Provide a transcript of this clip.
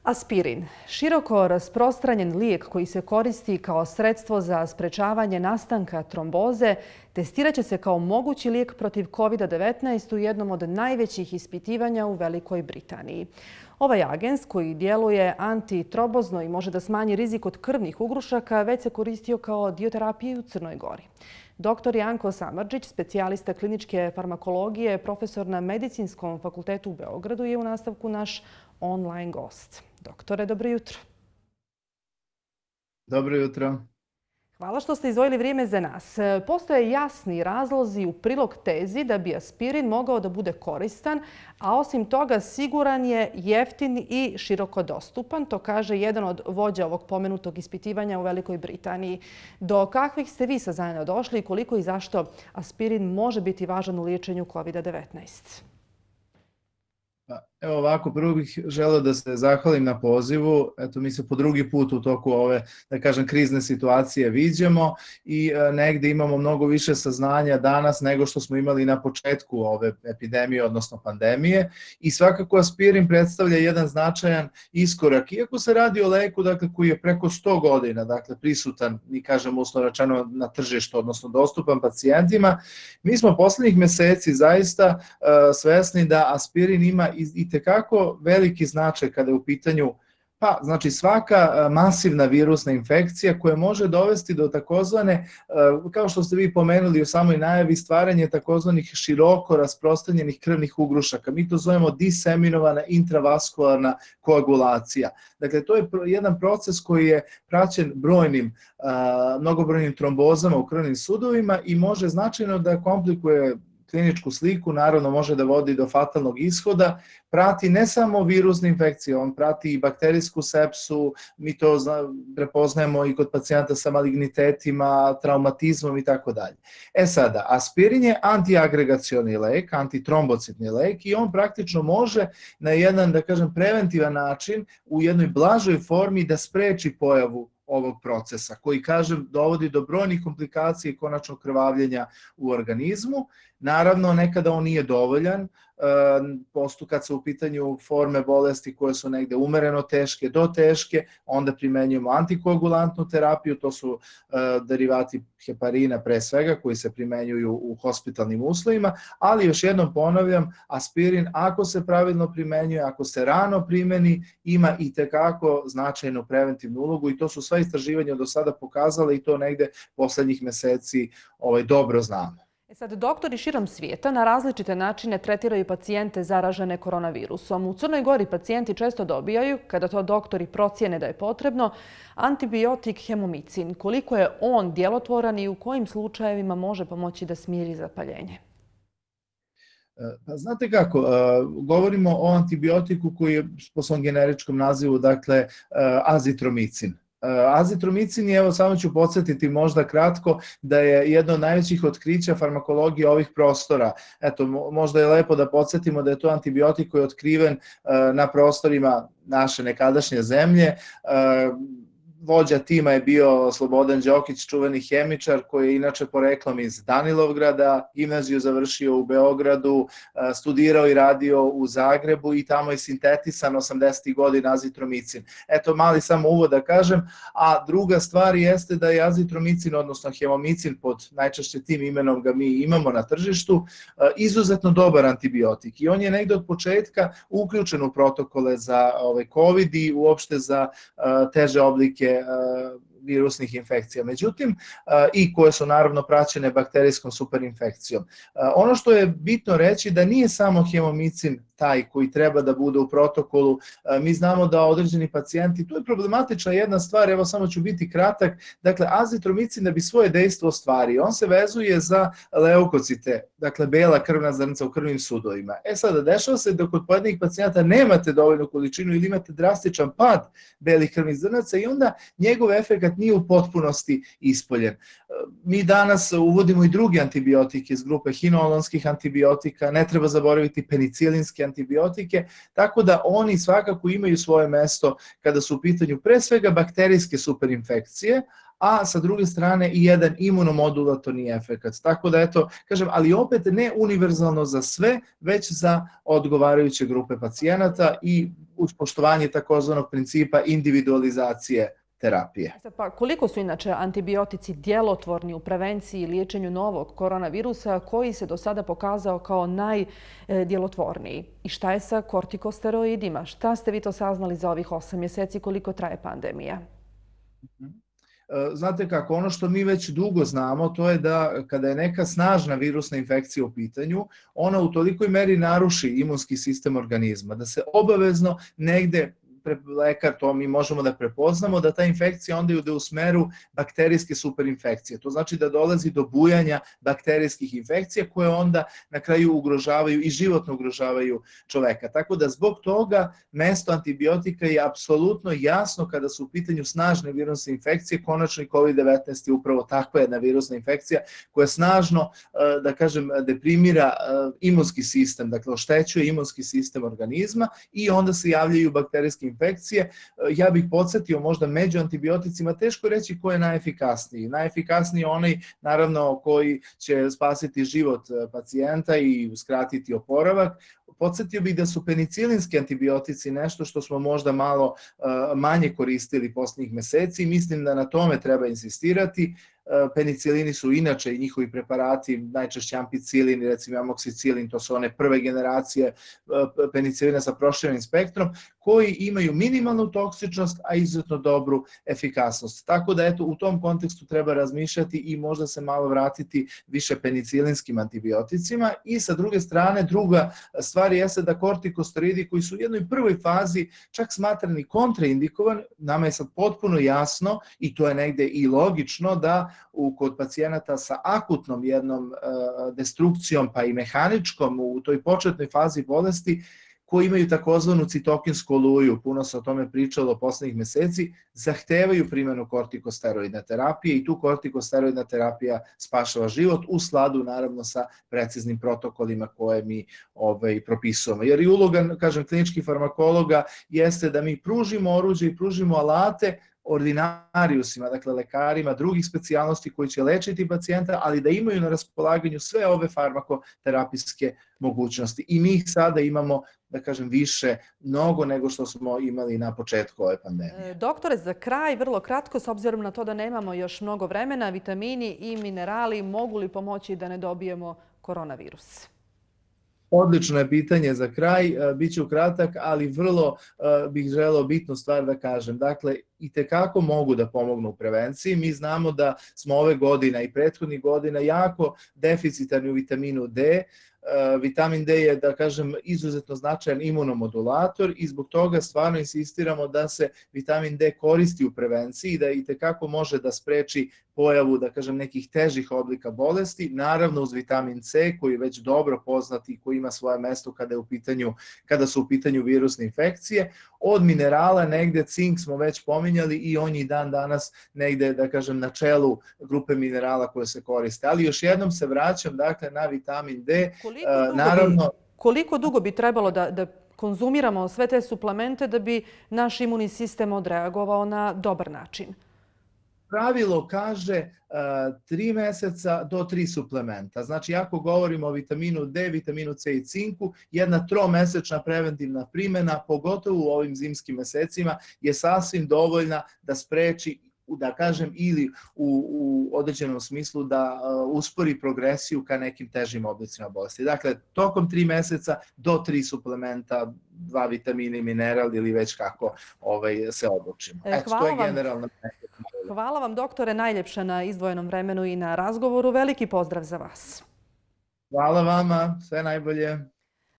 Aspirin, široko rasprostranjen lijek koji se koristi kao sredstvo za sprečavanje nastanka tromboze, testirat će se kao mogući lijek protiv COVID-19 u jednom od najvećih ispitivanja u Velikoj Britaniji. Ovaj agens, koji djeluje antitrombozno i može da smanji rizik od krvnih ugrušaka, već se koristio kao dio terapije u Crnoj Gori. Dr. Janko Samardžić, specijalista kliničke farmakologije, profesor na Medicinskom fakultetu u Beogradu, je u nastavku naš online gost. Doktore, dobro jutro. Dobro jutro. Hvala što ste izdvojili vrijeme za nas. Postoje jasni razlozi u prilog tezi da bi aspirin mogao da bude koristan, a osim toga siguran je, jeftin i široko dostupan. To kaže jedan od vođa ovog pomenutog ispitivanja u Velikoj Britaniji. Do kakvih ste vi saznanja došli i koliko i zašto aspirin može biti važan u liječenju COVID-19? Evo ovako, prvo bih želeo da se zahvalim na pozivu. Eto, mi se po drugi put u toku ove, da kažem, krizne situacije viđamo i negde imamo mnogo više saznanja danas nego što smo imali na početku ove epidemije, odnosno pandemije. I svakako aspirin predstavlja jedan značajan iskorak. Iako se radi o leku, dakle, koji je preko 100 godina, dakle, prisutan, mi kažemo uslovno rečeno, na tržištu, odnosno dostupan pacijentima, mi smo poslednjih meseci zaista svesni da aspirin ima i tekako veliki značaj kada je u pitanju, pa znači svaka masivna virusna infekcija koja može dovesti do takozvane, kao što ste vi pomenuli u samoj najavi, stvaranje takozvanih široko rasprostranjenih krvnih ugrušaka. Mi to zovemo diseminovana intravaskularna koagulacija. Dakle, to je jedan proces koji je praćen mnogobrojnim trombozama u krvnim sudovima i može značajno da komplikuje kliničku sliku, naravno može da vodi do fatalnog ishoda, prati ne samo virusne infekcije, on prati i bakterijsku sepsu, mi to prepoznajemo i kod pacijenta sa malignitetima, traumatizmom i tako dalje. Sada, aspirin je antiagregacioni lek, antitrombocitni lek i on praktično može na jedan, da kažem, preventivan način u jednoj blažoj formi da spreči pojavu ovog procesa, koji, kažem, dovodi do brojnih komplikacija i konačnog krvavljenja u organizmu. Naravno, nekada on nije dovoljan, kad su u pitanju forme bolesti koje su negde umereno teške do teške, onda primenjujemo antikoagulantnu terapiju, to su derivati heparina pre svega koji se primenjuju u hospitalnim uslovima, ali još jednom ponavljam, aspirin ako se pravilno primenjuje, ako se rano primeni, ima i tekako značajnu preventivnu ulogu i to su sva istraživanja do sada pokazala i to negde poslednjih meseci dobro znamo. Sad, doktori širom svijeta na različite načine tretiraju pacijente zaražene koronavirusom. U Crnoj Gori pacijenti često dobijaju, kada to doktori procjene da je potrebno, antibiotik hemomicin. Koliko je on djelotvoran i u kojim slučajevima može pomoći da smiri zapaljenje? Znate kako, govorimo o antibiotiku koji je po svom generičkom nazivu, dakle, azitromicin. Azitromicin je, evo samo ću podsjetiti možda kratko, da je jedno od najvećih otkrića farmakologije ovih prostora. Eto, možda je lepo da podsjetimo da je to antibiotik koji je otkriven na prostorima naše nekadašnje zemlje. Vođa tima je bio Slobodan Đokić, čuveni hemičar koji je inače poreklom iz Danilovgrada, gimnaziju završio u Beogradu, studirao i radio u Zagrebu i tamo je sintetisan 80. godina azitromicin. Eto, mali samo uvod da kažem, a druga stvar jeste da je azitromicin, odnosno hemomicin, pod najčešće tim imenom ga mi imamo na tržištu, izuzetno dobar antibiotik i on je negde od početka uključen u protokole za COVID i uopšte za teže oblike virusnih infekcija. Međutim, i koje su naravno praćene bakterijskom superinfekcijom. Ono što je bitno reći da nije samo hemomicin taj koji treba da bude u protokolu. Mi znamo da određeni pacijenti, tu je problematična jedna stvar, evo samo ću biti kratak, dakle azitromicin da bi svoje dejstvo ostvario, on se vezuje za leukocite, dakle bela krvna zrnca u krvnim sudovima. Sada, dešava se da kod pojedinih pacijenata nemate dovoljnu količinu ili imate drastičan pad belih krvnih zrnaca i onda njegov efekat nije u potpunosti ispoljen. Mi danas uvodimo i drugi antibiotike iz grupe hinolonskih antibiotika, ne treba zaboraviti penicilinske antibiotike, tako da oni svakako imaju svoje mesto kada su u pitanju pre svega bakterijske superinfekcije, a sa druge strane i jedan imunomodulatorni efekat. Tako da eto, kažem, ali opet ne univerzalno za sve, već za odgovarajuće grupe pacijenata i uz poštovanje takozvanog principa individualizacije terapije. Pa koliko su inače antibiotici djelotvorni u prevenciji i liječenju novog koronavirusa koji se do sada pokazao kao najdjelotvorniji? I šta je sa kortikosteroidima? Šta ste vi to saznali za ovih 8 mjeseci koliko traje pandemija? Znate kako, ono što mi već dugo znamo, to je da kada je neka snažna virusna infekcija u pitanju, ona u tolikoj meri naruši imunski sistem organizma, da se obavezno negde lekar, to mi možemo da prepoznamo, da ta infekcija onda ide u smeru bakterijske superinfekcije. To znači da dolazi do bujanja bakterijskih infekcija koje onda na kraju ugrožavaju i životno ugrožavaju čoveka. Tako da zbog toga mesto antibiotika je apsolutno jasno kada su u pitanju snažne virusne infekcije. Konačno i COVID-19 je upravo takva jedna virusna infekcija koja snažno, da kažem, deprimira imunski sistem, dakle oštećuje imunski sistem organizma i onda se javljaju bakterijske infekcije. Ja bih podsjetio možda među antibioticima, teško reći ko je najefikasniji. Najefikasniji je onaj, naravno, koji će spasiti život pacijenta i skratiti oporavak. Podsjetio bih da su penicilinski antibiotici nešto što smo možda malo manje koristili posljednjih meseci i mislim da na tome treba insistirati. Penicilini su inače i njihovi preparati, najčešće ampicilin i recimo amoksicilin, to su one prve generacije penicilina sa proširenim spektrom, koji imaju minimalnu toksičnost, a izuzetno dobru efikasnost. Tako da eto, u tom kontekstu treba razmišljati i možda se malo vratiti više penicilinskim antibioticima. I sa druge strane, druga stvar jeste da kortikosteroidi koji su u jednoj prvoj fazi čak smatrani kontraindikovan, nama je sad potpuno jasno i to je negde i logično da kod pacijenata sa akutnom jednom destrukcijom pa i mehaničkom u toj početnoj fazi bolesti koji imaju takozvanu citokinsku oluju, puno se o tome pričalo poslednjih meseci, zahtevaju primjenu kortikosteroidne terapije i tu kortikosteroidna terapija spašava život u skladu naravno sa preciznim protokolima koje mi propisujemo. Jer i uloga, kažem, kliničkih farmakologa jeste da mi pružimo oruđe i pružimo alate ordinariusima, dakle lekarima drugih specijalnosti koji će lečiti pacijenta, ali da imaju na raspolaganju sve ove farmakoterapijske mogućnosti. I mi ih sada imamo, da kažem, više mnogo nego što smo imali na početku ove pandemije. Doktore, za kraj, vrlo kratko, s obzirom na to da nemamo još mnogo vremena, vitamini i minerali mogu li pomoći da ne dobijemo koronavirus? Odlično je pitanje za kraj, bit ću kratak, ali vrlo bih želeo bitnu stvar da kažem. Dakle, itekako mogu da pomognu u prevenciji. Mi znamo da smo ove godine i prethodnih godina jako deficitarni u vitaminu D. Vitamin D je, da kažem, izuzetno značajan imunomodulator i zbog toga stvarno insistiramo da se vitamin D koristi u prevenciji i da itekako može da spreči pojavu, da kažem, nekih težih oblika bolesti, naravno uz vitamin C koji je već dobro poznat i koji ima svoje mesto kada su u pitanju virusne infekcije. Od minerala negde cink smo već pominjali i on je dan danas negde, da kažem, na čelu grupe minerala koje se koriste. Ali još jednom se vraćam, dakle, na vitamin D. Koliko dugo bi trebalo da konzumiramo sve te suplemente da bi naš imunni sistem odreagovao na dobar način? Pravilo kaže 3 meseca do 3 suplementa. Znači, ako govorimo o vitaminu D, vitaminu C i cinku, jedna 3-mesečna preventivna primjena, pogotovo u ovim zimskim mesecima, je sasvim dovoljna da spreči, da kažem, ili u određenom smislu da uspori progresiju ka nekim težim oblicima bolesti. Dakle, tokom 3 meseca do 3 suplementa, 2 vitamina i mineral ili već kako se odlučimo. Eto, to je generalno. Hvala vam, doktore, najljepše na izdvojenom vremenu i na razgovoru. Veliki pozdrav za vas. Hvala vama, sve najbolje.